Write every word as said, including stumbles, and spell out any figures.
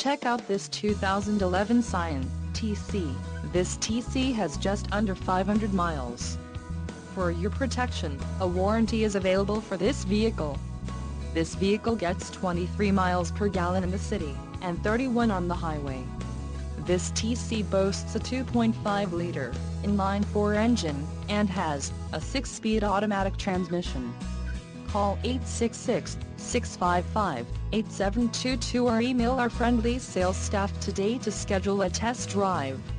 Check out this two thousand eleven Scion T C. This T C has just under five hundred miles. For your protection, a warranty is available for this vehicle. This vehicle gets twenty-three miles per gallon in the city, and thirty-one on the highway. This T C boasts a two point five liter, inline-four engine, and has a six-speed automatic transmission. Call eight six six, six five five, eight seven two two or email our friendly sales staff today to schedule a test drive.